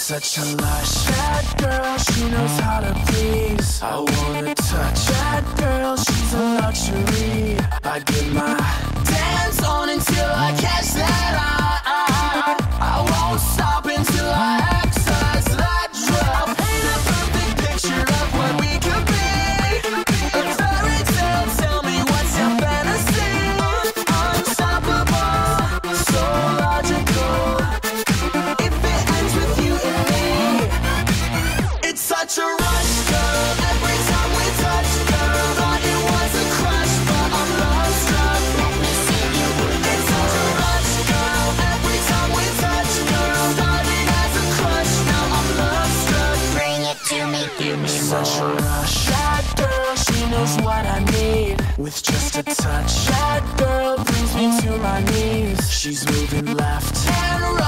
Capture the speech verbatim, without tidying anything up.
such a lush. Bad girl, she knows how to please. I wanna touch. Bad girl, she's a luxury. I get my dance on until I catch that eye. I won't stop until I exercise that drug. Paint a perfect picture of what we could be. A fairy tale, tell me what's your fantasy? Unstoppable, so logical. If it ends with you and me, it's such a rush, girl. Every time we touch, girl, thought it was a crush, but I'm love struck. Let me see you. It's such a rush, girl. Every time we touch, girl, started as a crush, now I'm love struck. Bring it to me, give me Such a more. rush. That girl, she knows what I need. With just a touch, that girl brings me to my knees. She's moving left and right.